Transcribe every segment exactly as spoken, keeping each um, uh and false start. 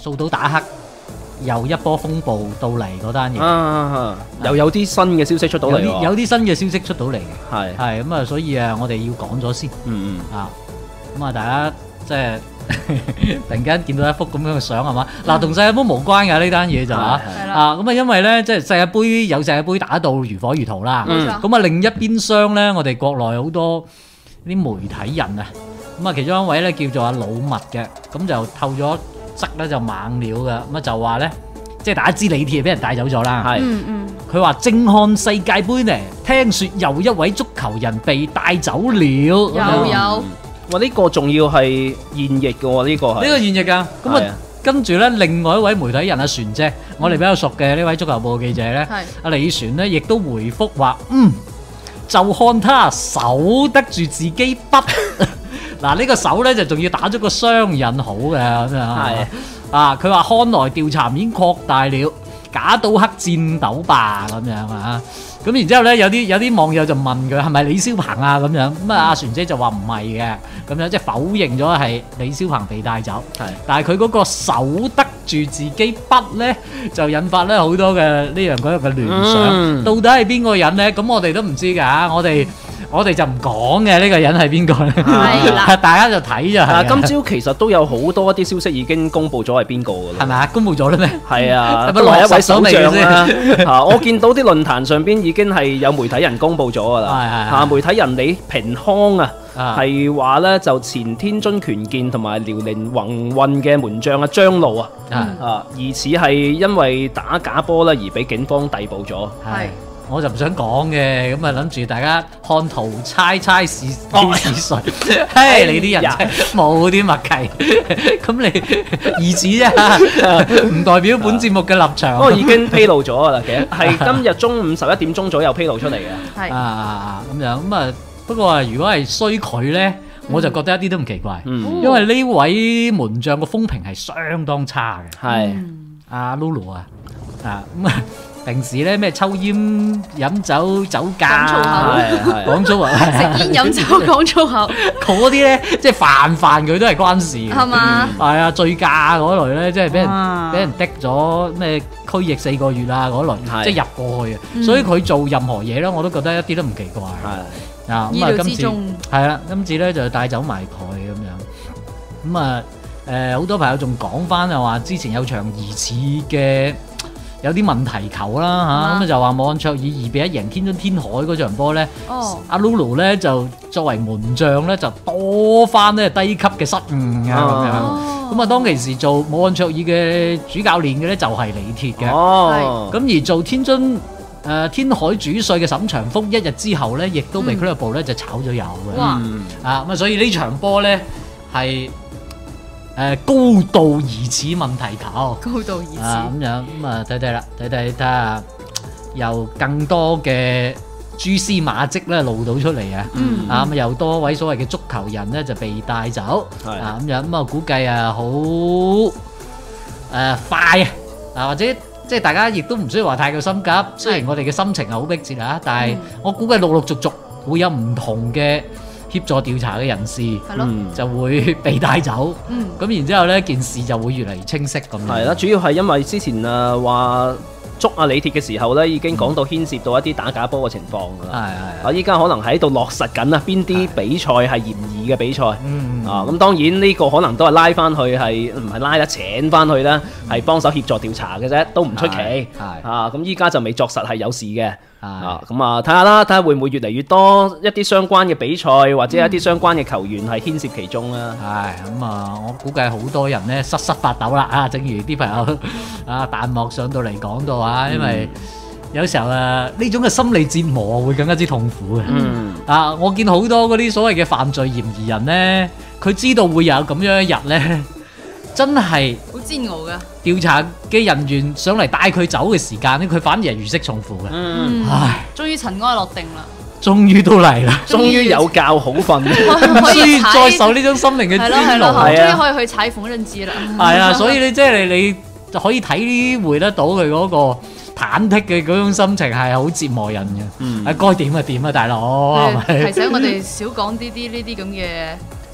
掃賭打黑又一波風暴到嚟嗰單嘢， 啊，又有啲新嘅消息出到嚟喎， 有啲有啲新嘅消息出到嚟嘅， 係係咁啊，所以啊，我哋要講咗先， 嗯嗯啊，咁啊，大家即係突然間見到一幅咁樣嘅相係嘛？嗱，同世界盃無關㗎呢單嘢就嚇， 係啦， 啊，咁啊，因為咧即係世界盃有世界盃打到如火如荼啦， 冇錯。 咁啊另一邊廂咧，我哋國內好多啲媒體人啊，咁啊其中一位咧叫做阿老麥嘅，咁就透咗則咧就猛料嘅，咁啊就話咧，即係大家知李鐵俾人帶走咗啦， 係嗯嗯， 佢話正看世界盃呢，聽說又一位足球人被帶走了， 有咁樣有哇！呢個仲要係現役嘅喎，呢個係呢個現役㗎，咁係啊跟住咧另外一位媒體人阿船姐，我哋比較熟嘅呢位足球報記者咧， 係阿李船咧亦都回覆話，嗯，就看他守得住自己筆。嗱，呢個手咧就仲要打咗個雙引號嘅咁樣， 係啊，佢話看來調查面擴大了，假賭黑戰鬥吧咁樣啊，咁然之後咧有啲有啲網友就問佢係咪李霄鵬啊咁樣，咁啊阿船姐就話唔係嘅，咁樣即係否認咗係李霄鵬被帶走， 係但係佢嗰個守得住自己筆咧，就引發咧好多嘅呢樣嗰樣嘅聯想， 嗯到底係邊個人咧？咁我哋都唔知㗎，我哋。我哋就唔講嘅呢個人係邊個咧？ 係啦大家就睇就係啊！ 㗎。 今朝其實都有好多一啲消息已經公布咗係邊個㗎啦， 係咪啊？公佈咗啦咩？ 係啊， 係咪都係一位首落實咗相未啦。啊，我見到啲論壇上邊已經係有媒體人公布咗㗎啦。 係係係啊，媒體人李平康啊， 啊係話咧就前天津權健同埋遼寧宏運嘅門將啊張路啊， 啊啊疑似係因為打假波咧而俾警方逮捕咗。 係，我就唔想講嘅，咁啊諗住大家看圖猜猜是哦非是誰？唉，你啲人真係冇啲默契，咁你意指啫，唔代表本節目嘅立場。 不過已經披露咗㗎啦，其實係今日中午十一點鐘左右披露出嚟嘅。 係啊咁樣咁啊，不過啊，如果係衰佢咧，我就覺得一啲都唔奇怪， 嗯， 因為呢位門將個風評係相當差嘅。 係阿 Lulu 啊，啊咁啊，平時咧咩抽煙、飲酒、酒駕啊， 係係講粗口， 食煙飲酒講粗口嗰啲咧，即係泛泛佢都係關事嘅。 係嘛？ 係啊，醉駕嗰類咧，即係俾人哇俾人滴咗咩區役四個月啊嗰類， 係即係入過去嘅。 嗯所以佢做任何嘢咧，我都覺得一啲都唔奇怪。 係啊， 意咁啊，今次料之中。 係啦，今次咧就帶走埋佢咁樣。咁啊，誒好多朋友仲講翻就話，之前有場疑似嘅有啲問題球啦嚇， 啊咁啊就話武漢卓爾二比一贏天津天海嗰場波咧， 哦， 阿 Lulu 咧就作為門將咧就多翻咧低級嘅失誤啊咁樣。 哦， 咁啊，當其時做武漢卓爾嘅主教練嘅咧就係李鐵嘅。 哦， 咁而做天津誒、呃天海主帥嘅沈長福一日之後咧，亦都被嗯俱樂部咧就炒咗魷嘅。 哇嗯啊咁啊，所以呢場波咧係誒高度疑似問題球高度疑啊似， 咁樣咁啊睇睇啦，睇睇睇下有更多嘅蛛絲馬跡咧露到出嚟啊！ 嗯啊咁又多位所謂嘅足球人咧就被帶走係啊咁樣咁啊估計啊好誒快啊啊或者即係大家亦都唔需要話太過心急，雖然我哋嘅心情係好迫切啊，但係嗯我估計陸陸續續會有唔同嘅協助調查嘅人士係咯， 嗯就會被帶走， 嗯， 咁然之後呢件事就會越嚟越清晰咁樣。 係啦，主要係因為之前啊話捉阿李鐵嘅時候咧，已經講到牽涉到一啲打假波嘅情況㗎啦。 係係啊，依家可能喺度落實緊啊，邊啲比賽係嫌疑嘅比賽。 嗯啊，咁當然呢個可能都係拉翻去係唔係拉啦，請翻去啦，係幫手協助調查嘅啫，都唔出奇。 係係啊，咁依家就未作實係有事嘅。 係啊，咁啊睇下啦，睇下會唔會越嚟越多一啲相關嘅比賽或者一啲相關嘅球員係牽涉其中啦。 係咁啊！我估計好多人咧瑟瑟發抖啦啊！正如啲朋友啊彈幕上到嚟講到啊，因為有時候啊呢種嘅心理折磨會更加之痛苦嘅。 嗯， 啊！我見好多嗰啲所謂嘅犯罪嫌疑人咧，佢知道會有咁樣一日咧，真係好煎熬噶， 調查嘅人員上嚟帶佢走嘅時間咧，佢反而係如釋重負嘅。 嗯， 嗯， 唉， 終於塵埃落定啦， 終於都嚟啦， 終於有覺好瞓。 唔可需以踩要再受呢種心靈嘅係咯係煎咯， 熬。 係啊終於可以去踩縫紉枝啦， 係啊，所以你即係你你就可以體會得到佢嗰個忐忑嘅嗰種心情係好折磨人嘅。 嗯啊，該點就點啊，大佬係咪？ 提醒我哋少講啲啲呢啲咁嘅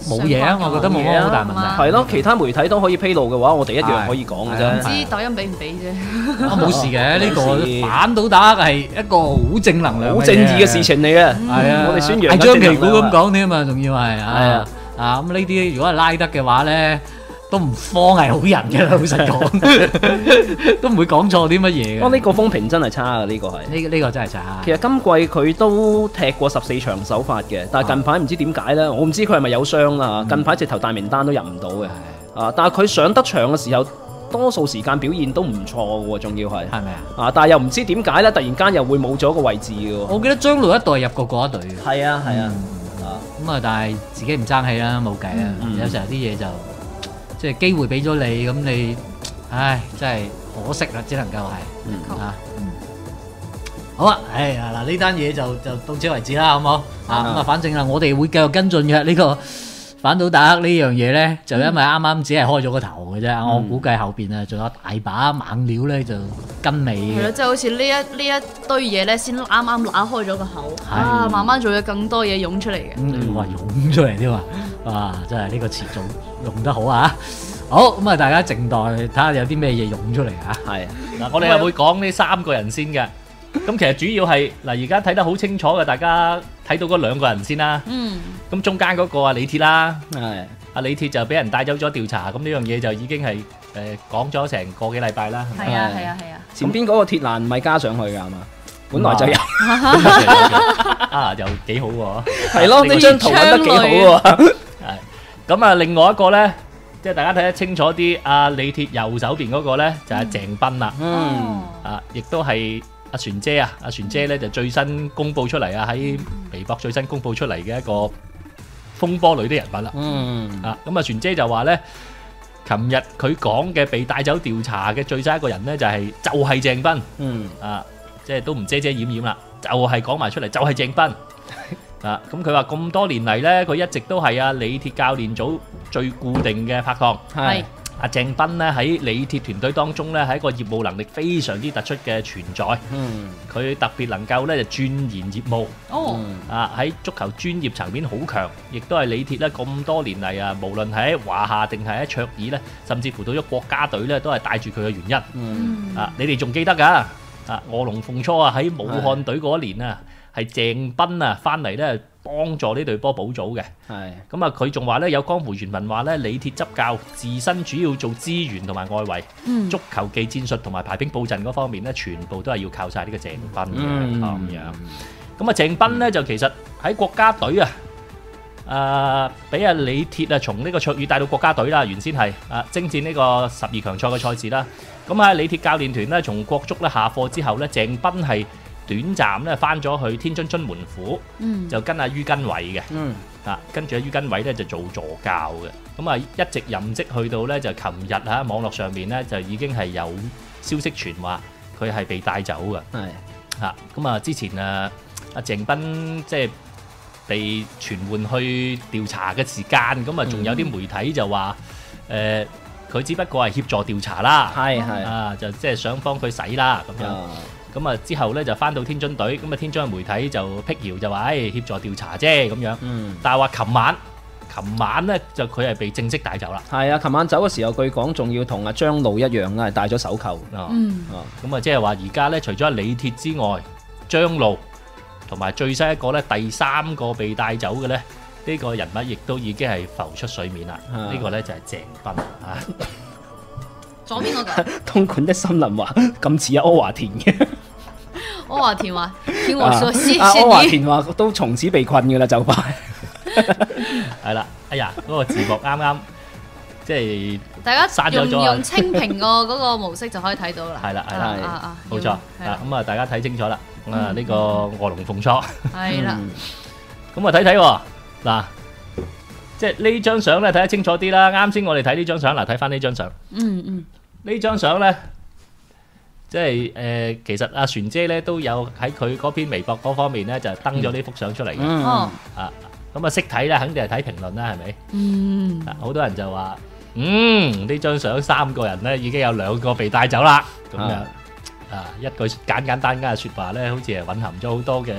冇嘢啊，我覺得冇乜好大問題。 係咯，其他媒體都可以披露嘅話，我哋一樣可以講嘅唔啫。 知抖音俾唔俾啫？ 啊冇事嘅，呢個冇事反倒打係一個好正能量、 好正義嘅事。情嚟嘅。 係啊， 我哋宣揚係張旗鼓咁緊正能量啊講添嘛，仲要係係啊啊啊咁呢啲如果係拉得嘅話咧，都唔慌係好人嘅，老實講，都唔會講錯啲乜嘢嘅。 不過呢個風評真係差啊！呢個係。 呢呢個真係差。 其實今季佢都踢過十四場首發嘅，但係近排唔知點解咧，我唔知佢係咪有傷啦。近排直頭大名單都入唔到嘅。啊，但係佢上得場嘅時候，多數時間表現都唔錯喎，仲要係。 係咪啊？ 啊，但係又唔知點解咧，突然間又會冇咗個位置嘅喎。 我記得張路一代入過嗰一隊嘅。 係啊，係啊。 咁啊，但係自己唔爭氣啦，冇計啦。 嗯有時候啲嘢就即係機會俾咗你，咁你唉真係可惜啦，只能夠係嗯啊。嗯好啊，唉啊嗱，呢單嘢就就到此為止啦，好唔好？啊咁啊，反正啊，我哋會繼續跟進嘅呢個反倒打呢樣嘢咧，就因為啱啱只係開咗個頭嘅啫，我估計後邊啊仲有大把猛料咧就跟尾係咯， 嘅。 即係好似呢一呢一堆嘢咧，先啱啱揦開咗個口，啊，慢慢仲有更多嘢湧出嚟嘅。 嗯，哇，湧出嚟添啊！哇，真係呢個詞組用得好啊！好咁啊，大家靜待睇下有啲咩嘢湧出嚟啊！ 係。 嗱，我哋係會講呢三個人先嘅。咁其實主要係嗱，而家睇得好清楚嘅，大家睇到嗰兩個人先啦。 嗯， 咁中間嗰個啊李鐵啦， 係。 阿李鐵就俾人帶走咗調查，咁呢樣嘢就已經係誒講咗成個幾禮拜啦。係咪係啊係啊係啊， 前邊嗰個鐵欄唔係加上去㗎係嘛？本來就有。 啊，又幾好喎。 係咯，呢張圖揾得幾好喎。 係咁啊，另外一個咧，即係大家睇得清楚啲，阿李鐵右手邊嗰個咧就係鄭斌啦。 嗯。 啊，亦都係阿璇姐啊，阿璇姐咧就最新公佈出嚟啊，喺微博最新公佈出嚟嘅一個風波裏的人物啦。 嗯。 啊，咁啊，璇姐就話咧，琴日佢講嘅被帶走調查嘅最新一個人咧，就係就係鄭斌。 嗯。 啊，即係都唔遮遮掩掩啦，就係講埋出嚟，就係鄭斌。啊，咁佢話咁多年嚟咧，佢一直都係阿李鐵教練組最固定嘅拍檔。 係。 阿鄭斌咧喺李鐵團隊當中咧係一個業務能力非常之突出嘅存在。 嗯。 佢特別能夠咧就鑽研業務。 哦， 啊喺足球專業層面好強，亦都係李鐵咧咁多年嚟啊，無論係喺華夏定係喺卓爾咧，甚至乎到咗國家隊咧，都係帶住佢嘅原因。 嗯。 啊，你哋仲記得㗎？啊，臥龍鳳初啊，喺武漢隊嗰一年啊，係鄭斌啊翻嚟咧幫助呢隊波補組嘅。 係。 咁啊，佢仲話咧有江湖傳聞話咧，李鐵執教自身主要做資源同埋外圍， 嗯足球技戰術同埋排兵布陣嗰方面咧，全部都係要靠晒呢個鄭斌嘅咁、 嗯樣。咁啊，鄭斌咧就其實喺國家隊啊，誒俾阿李鐵啊從呢個卓爾帶到國家隊啦，原先係啊征戰呢個十二強賽嘅賽事啦。咁啊，李鐵教練團咧從國足咧下課之後咧，鄭斌係短暫咧翻咗去天津津門虎， 嗯， 就跟阿于根偉嘅。 嗯。 啊，跟住阿于根偉咧就做助教嘅，咁啊一直任職去到咧就琴日喺網絡上面咧就已經係有消息傳話佢係被帶走嘅。 係。 嚇，咁啊之前啊阿鄭斌即係被傳喚去調查嘅時間，咁啊仲有啲媒體就話誒佢只不過係協助調查啦， 係係。 啊就即係想幫佢洗啦咁樣。 啊。 咁啊之後咧就翻到天津隊，咁啊天津嘅媒體就辟謠就話誒協助調查啫咁樣。 嗯。 但係話琴晚，琴晚咧就佢係被正式帶走啦。 係啊，琴晚走嘅時候，據講仲要同阿張路一樣啦，係戴咗手扣。 啊， 嗯， 啊。 咁啊即係話而家咧，除咗李鐵之外，張路同埋最新一個咧，第三個被帶走嘅咧，呢個人物亦都已經係浮出水面啦。 啊呢個咧就係鄭斌啊。 左邊嗰個， 東莞的森林話咁似阿柯華田嘅。 柯華田話：聽我說，謝阿柯華謝你。 田話都從此被困嘅啦，就快。 係啦，哎呀，嗰個字幕啱啱即係大家用刪咗咗啊用清屏個嗰個模式就可以睇到啦。 係啦係啊啦， 啊啊， 冇錯係啊。 啦， 咁啊，大家睇清楚啦。 嗯啊，呢個臥龍鳳初。 係啦， 嗯咁啊睇睇喎，嗱，即係呢張相咧睇得清楚啲啦。啱先我哋睇呢張相，嗱睇翻呢張相， 嗯嗯， 呢張相咧，即係誒，其實阿璇姐咧都有喺佢嗰篇微博嗰方面咧就登咗呢幅相出嚟嘅。 嗯。 哦， 啊，咁啊識睇咧，肯定係睇評論啦，係咪？ 嗯， 啊，好多人就話，嗯，呢張相三個人咧已經有兩個被帶走啦，咁樣啊啊，一句簡簡單單嘅説話咧，好似係蘊含咗好多嘅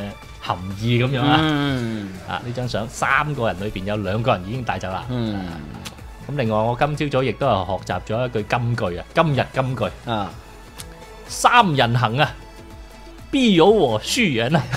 含義咁樣啊。 嗯啊，呢張相三個人裏邊有兩個人已經帶走啦。 嗯咁另外我今朝早亦都係學習咗一句金句啊，今日金句， 啊， 三人行啊，必有我須人啊。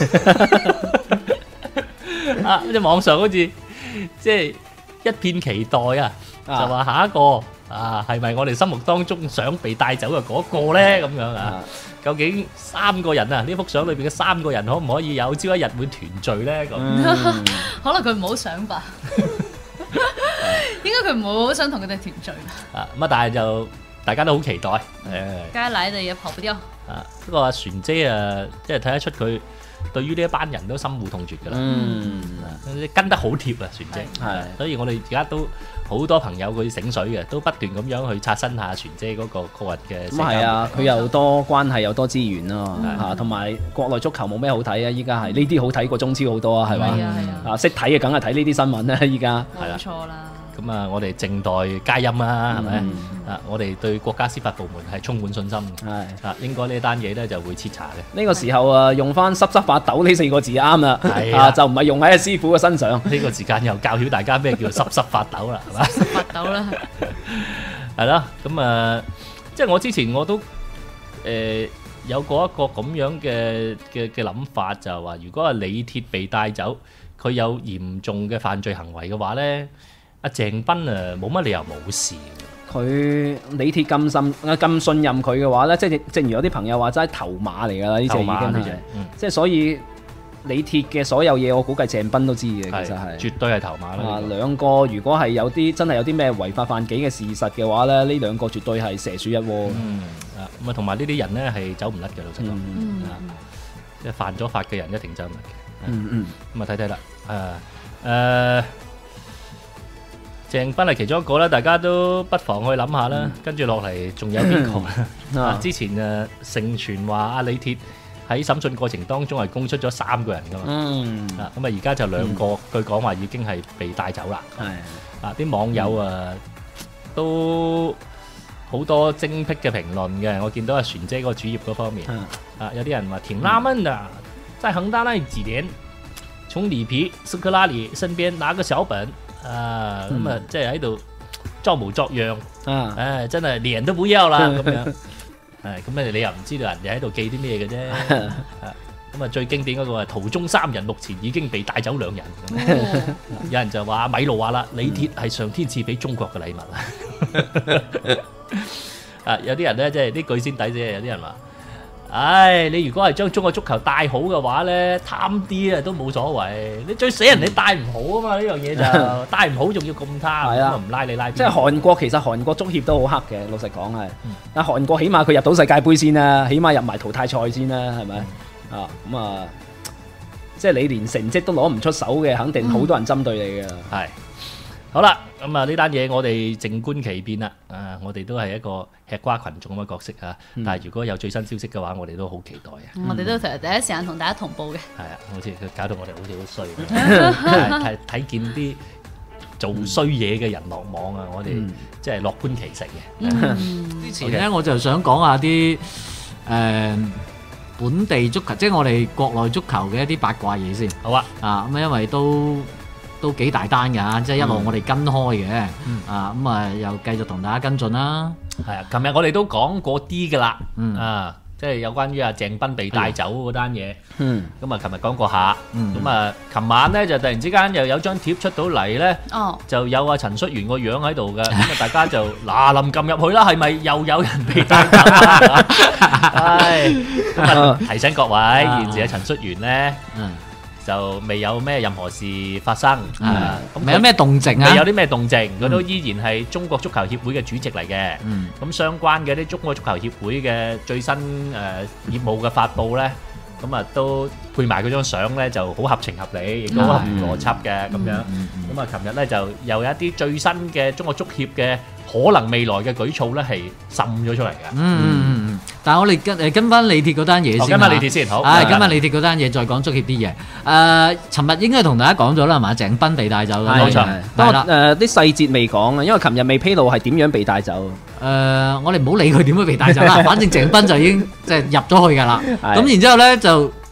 啊，即係網上好似即係一片期待啊，就啊話下一個啊係咪我哋心目當中想被帶走嘅嗰個咧？咁樣啊啊， 究竟三個人啊呢幅相裏邊嘅三個人可唔可以有朝一日會團聚咧？咁嗯可能佢唔好想吧。應該佢唔會好想同佢哋團聚吧。 啊咁啊，但係就大家都好期待誒。 該來的也跑不掉。 啊，不過阿船姐啊，即係睇得出佢對於呢一班人都深惡痛絕㗎啦。 嗯， 跟得好貼啊，船姐。 係所以我哋而家都好多朋友佢醒水嘅，都不斷咁樣去刷新下船姐嗰個個人嘅社交咁係啊，佢又多關係又多資源咯係嚇，同埋國內足球冇咩好睇啊！依家係呢啲好睇過中超好多啊，係係嘛？ 啊係啊， 啊，識睇嘅梗係睇呢啲新聞啦！依家係啦冇錯啦。 咁啊，我哋靜待佳音啦，係咪？ 嗯啊，我哋對國家司法部門係充滿信心嘅。 係啊，應該呢單嘢咧就會徹查嘅。 呢個時候啊，用翻濕濕發抖呢四個字啱啦， 係啊啊就唔係用喺阿師傅嘅身上。 呢個時間又教曉大家咩叫濕濕發抖啦，係嘛？ 發抖啦， 係啦，咁啊，即係我之前我都誒、呃有過一個咁樣嘅嘅嘅諗法，就係話，如果係李鐵被帶走，佢有嚴重嘅犯罪行為嘅話咧，阿鄭斌啊冇乜理由冇事嘅。 佢李鐵咁信啊咁信任佢嘅話咧，即係正如有啲朋友話齋頭馬嚟㗎啦，呢隻已經係頭馬呢隻，嗯， 即係所以李鐵嘅所有嘢，我估計鄭斌都知嘅， 係其實係。 絕對係頭馬啦。 啊， 呢個兩個如果係有啲真係有啲咩違法犯紀嘅事實嘅話咧，呢兩個絕對係蛇鼠一窩。 嗯啊，咁啊，同埋呢啲人咧係走唔甩嘅，老實講， 嗯嗯啊即係犯咗法嘅人一定走唔甩嘅。 嗯嗯， 咁啊睇睇啦，誒誒，鄭斌係其中一個啦，大家都不妨去諗下啦。跟住落嚟仲有邊個咧？啊，之前誒盛傳話阿李鐵喺審訊過程當中係供出咗三個人噶嘛， 嗯， 啊咁啊而家就兩個，據講話已經係被帶走啦。 係啊啲網友啊都好多精辟嘅評論嘅，我見到阿船姐嗰個主頁嗰方面。 嗯啊，有啲人話挺納悶的，在恒大那幾年，從里皮斯科拉里身邊拿個小本，啊咁啊，即係喺度裝模作樣， 啊， 唉，真係連都不要啦咁樣，唉，咁你你又唔知道人哋喺度記啲咩嘅啫，啊咁啊最經典嗰個係途中三人目前已經被帶走兩人，咁哦有人就話米路話啦，李鐵係上天賜俾中國嘅禮物啊，啊有啲人咧即係呢句先抵啫，有啲人話。唉，你如果係將中國足球帶好嘅話咧，貪啲啊都冇所謂。你最死人你帶唔好啊嘛，呢樣嘢就帶唔好仲要咁貪， 係啊咁啊唔拉你拉邊。 即係韓國其實韓國足協都好黑嘅，老實講係嗯。 但韓國起碼佢入到世界盃先啦，起碼入埋淘汰賽先啦，係咪？ 嗯啊咁啊，即係你連成績都攞唔出手嘅，肯定好多人針對你嘅。 係好啦，咁啊呢單嘢我哋靜觀其變啦。啊，我哋都係一個吃瓜群眾咁嘅角色啊。但係如果有最新消息嘅話，我哋都好期待啊。 我哋都成日第一時間同大家同步嘅。 係啊，好似佢搞到我哋好似好衰，睇睇見啲做衰嘢嘅人落網啊，我哋嗯即係樂觀其成嘅。 嗯， 之前咧我就想講下啲誒本地足球，即係我哋國內足球嘅一啲八卦嘢先。 好啊， 啊咁啊，因為都都幾大單㗎，即係一路我哋跟開嘅， 嗯啊咁啊又繼續同大家跟進啦。 係啊，琴日我哋都講過啲㗎啦， 嗯啊，即係有關於阿鄭斌被帶走嗰單嘢。 嗯， 咁啊，琴日講過下， 嗯咁啊，琴晚咧就突然之間又有張貼出到嚟咧， 哦， 就有阿陳戌源個樣喺度嘅，咁啊大家就嗱臨撳入去啦，係咪又有人被帶走啊？唉，咁啊提醒各位，現時阿陳戌源咧嗯， 就未有咩任何事發生，啊咁未有咩動靜啊？ 未有啲咩動靜，佢都依然係中國足球協會嘅主席嚟嘅。 嗯咁相關嘅啲中國足球協會嘅最新誒業務嘅發布咧，咁啊都配埋嗰張相咧，就好合情合理，亦都好合邏輯嘅咁樣。 嗯嗯咁啊，琴日咧就又有一啲最新嘅中國足協嘅可能未來嘅舉措咧，係滲咗出嚟嘅。 嗯嗯嗯嗯，但係我哋跟誒跟翻李鐵嗰單嘢先。 我跟翻李鐵先，好。 係跟翻李鐵嗰單嘢，再講足協啲嘢。誒，尋日應該同大家講咗啦，係嘛？鄭斌被帶走啦， 冇錯係不過啦。 誒啲細節未講啊，因為琴日未披露係點樣被帶走。 誒，我哋唔好理佢點樣被帶走啦，反正鄭斌就已經即係入咗去㗎啦。 係咁然之後咧就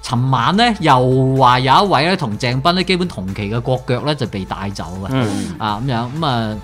尋晚咧又話有一位咧同鄭斌咧基本同期嘅國腳咧就被帶走嘅， 嗯啊咁樣咁啊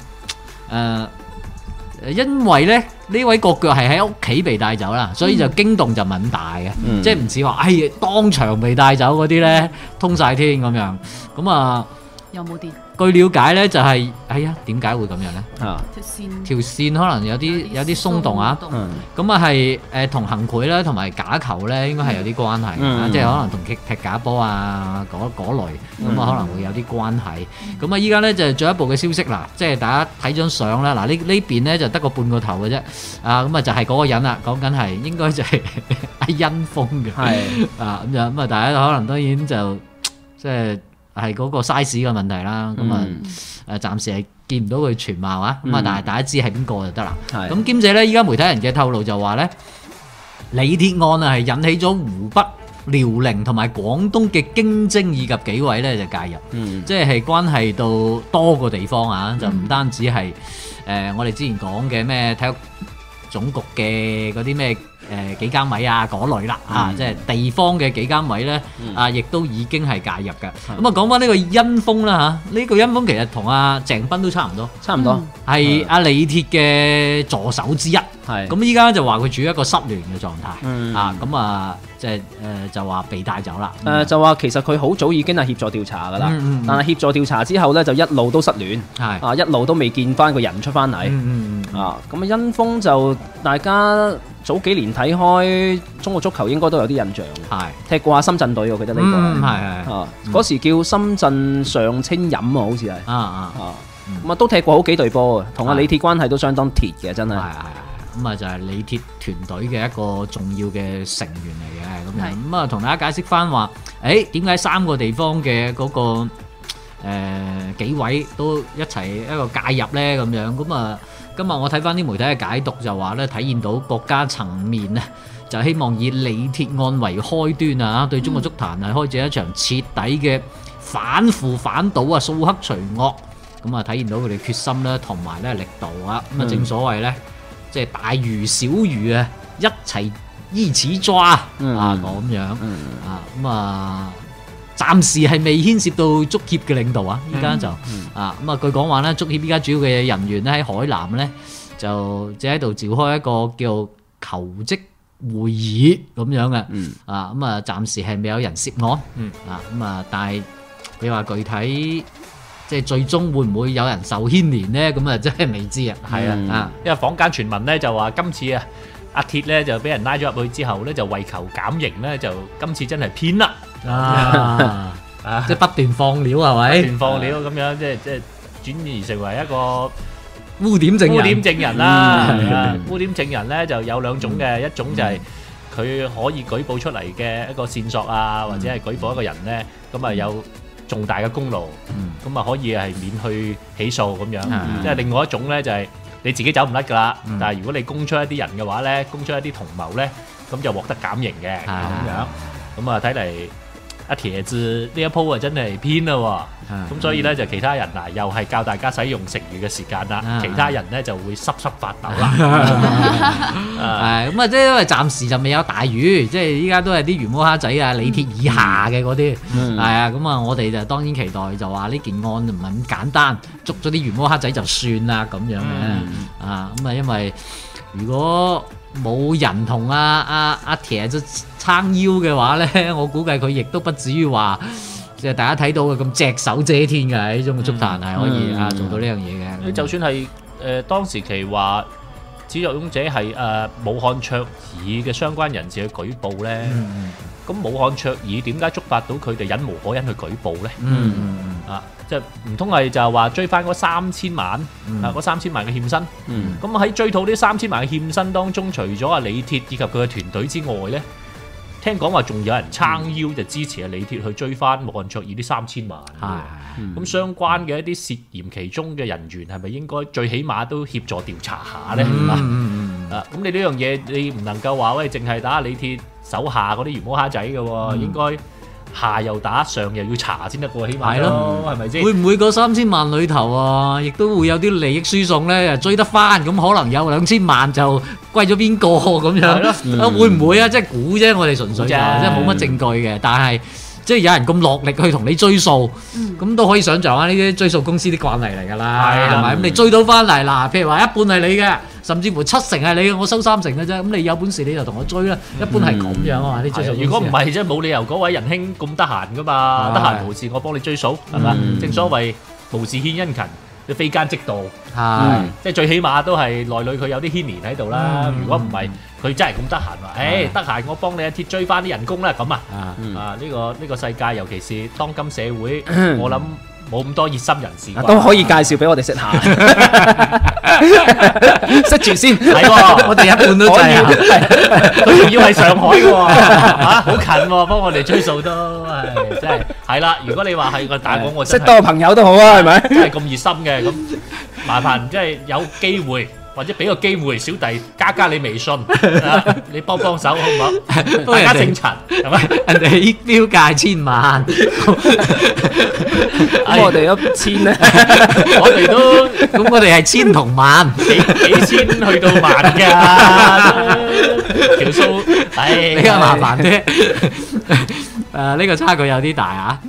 誒，因為咧呢位國腳係喺屋企被帶走啦，所以就驚動就唔係咁大嘅， 嗯即係唔似話哎當場被帶走嗰啲咧通晒天咁樣，咁啊有冇電？ 據了解咧就係、哎呀點解會咁樣咧？ 啊， 條線條線可能有啲有啲鬆動啊。 嗯咁啊係誒同行賄啦，同埋假球咧，應該係有啲關係，啊嗯即係可能同踢踢假波啊嗰嗰類，咁啊可能會有啲關係。咁啊依家咧就進一步嘅消息啦，即係大家睇張相啦，嗱呢呢邊咧就得個半個頭嘅啫，啊咁啊就係嗰個人啦，講緊係應該就係阿欣峰嘅， 係啊咁樣咁啊大家可能當然就即係係嗰個 size 嘅問題啦，咁啊誒暫時係見唔到佢全貌啊，咁啊但係大家知係邊個就得啦。 係咁兼且咧，依家媒體人嘅透露就話咧，李鐵案啊係引起咗湖北、遼寧同埋廣東嘅京津以及幾位咧就介入， 嗯即係關係到多個地方啊，就唔單止係誒、呃我哋之前講嘅咩體育總局嘅嗰啲咩誒幾間位啊嗰類啦，啊即係地方嘅幾間位咧，啊亦都已經係介入嘅。咁啊講翻呢個殷峰啦嚇，呢、個殷峰其實同阿鄭斌都差唔多。 差唔多， 係阿李鐵嘅助手之一， 係咁依家就話佢處於一個失聯嘅狀態， 嗯啊咁啊即係誒就話被帶走啦。 誒就話其實佢好早已經係協助調查㗎啦， 嗯嗯嗯但係協助調查之後咧就一路都失聯， 係啊一路都未見翻個人出翻嚟。 嗯嗯嗯啊，咁啊，殷峰就大家早幾年睇開中國足球應該都有啲印象， 係踢過下深圳隊，我記得呢個嗯係係啊，嗰時叫深圳上清飲啊，好似係啊啊啊，咁啊都踢過好幾隊波啊，同阿李鐵關係都相當鐵嘅，真係。 係係係咁啊就係李鐵團隊嘅一個重要嘅成員嚟嘅咁樣，咁啊同大家解釋翻話，誒點解三個地方嘅嗰個誒幾位都一齊一個介入咧咁樣，咁啊。今日我睇翻啲媒體嘅解讀就話咧，體現到國家層面咧，就希望以李鐵案為開端啊，對中國足壇係開展一場徹底嘅反腐反倒啊，掃黑除惡，咁啊體現到佢哋決心啦，同埋咧力度啊，咁啊正所謂咧，即係大魚小魚啊，一齊依此抓啊咁樣啊，咁啊。暫時係未牽涉到足協嘅領導啊，依家就、嗯嗯、啊咁啊據講話咧，足協依家主要嘅人員咧喺海南咧就即喺度召開一個叫求職會議咁樣嘅， 嗯、 啊咁啊暫時係未有人涉案， 嗯、 啊咁啊但係你話具體即係最終會唔會有人受牽連咧？咁啊真係未知啊，係啊、 嗯、 啊， 因為坊間傳聞咧就話今次啊阿鐵咧就俾人拉咗入去之後咧就為求減刑咧就今次真係偏啦。 啊啊即係不斷放料係咪？ 不斷放料咁樣，即係即係轉移成為一個污點證人。 污點證人啦， 嗯係啊污點證人咧就有兩種嘅，一種就係佢可以舉報出嚟嘅一個線索啊，或者係舉報一個人咧，咁啊有重大嘅功勞，咁啊可以係免去起訴咁樣。即係另外一種咧就係你自己走唔甩㗎啦，但係如果你供出一啲人嘅話咧，供出一啲同謀咧，咁就獲得減刑嘅咁樣。咁啊睇嚟。阿鐵子呢一鋪啊真係偏啦喎，咁所以咧就其他人嗱又係教大家使用成語嘅時間啦，其他人咧就會濕濕發抖啦。 係咁啊，即係因為暫時就未有大魚，即係依家都係啲魚摸蝦仔啊、李鐵以下嘅嗰啲，係啊，咁啊我哋就當然期待就話呢件案唔係咁簡單，捉咗啲魚摸蝦仔就算啦咁樣嘅，啊咁啊因為如果冇人同阿阿阿鐵就撐腰嘅話咧，我估計佢亦都不至於話即係大家睇到嘅咁隻手遮天嘅喺中國足壇係可以啊做到呢樣嘢嘅。 就算係誒當時期話始作俑者係誒武漢卓爾嘅相關人士去舉報咧，咁武漢卓爾點解觸發到佢哋忍無可忍去舉報咧？啊，即係唔通係就係話追翻嗰三千萬啊嗰三千萬嘅欠薪？咁喺追討呢三千萬嘅欠薪當中，除咗阿李鐵以及佢嘅團隊之外咧？聽講話仲有人撐腰就支持阿李鐵去追翻武漢卓爾呢三千萬嘅，咁、嗯、相關嘅一啲涉嫌其中嘅人員係咪應該最起碼都協助調查下咧？ 嗯、 啊，咁你呢樣嘢你唔能夠話喂，淨係打李鐵手下嗰啲魚摸蝦仔嘅喎，嗯、應該下又打，上又要查先得喎，起碼係咯係咪先？ 會唔會嗰三千萬裏頭啊，亦都會有啲利益輸送咧？追得翻，咁可能有兩千萬就歸咗邊個咁樣？ 係咯啊會唔會啊？即係估啫，我哋純粹就即估啫係冇乜證據嘅，但係。即係有人咁落力去同你追數，咁都可以想像下呢啲追數公司啲慣例嚟㗎啦， 係啦係咪？咁你追到翻嚟嗱，譬如話一半係你嘅，甚至乎七成係你嘅，我收三成嘅啫。咁你有本事你就同我追啦。一般係咁樣啊嘛，啲追數公司。 如果唔係，即係冇理由嗰位仁兄咁得閒噶嘛，得閒無事我幫你追數係嘛？正所謂無事獻殷勤，你非奸即盜， 係即係最起碼都係內裏佢有啲牽連喺度啦。 嗯如果唔係，佢真係咁得閒話，誒得閒我幫你阿鐵追翻啲人工啦咁啊！ 啊， 啊呢個呢個世界，尤其是當今社會，我諗冇咁多熱心人士啩都可以介紹俾我哋識下，識住先。 係喎， 我哋一半都制啊！ 佢仲要係上海嘅喎，嚇好近喎，幫我哋追數都係真係係啦。如果你話係個打廣，我真係識多個朋友都好啊，係咪？ 真係咁熱心嘅，咁麻煩即係有機會。或者俾個機會小弟加加你微信，啊你幫幫手好唔好？大家正陳係咪？ 人哋標價千萬， 咁我哋一千咧， 我哋都咁我哋係千同萬， 幾幾千去到萬㗎，條數唉比較麻煩啲。誒呢個差距有啲大啊！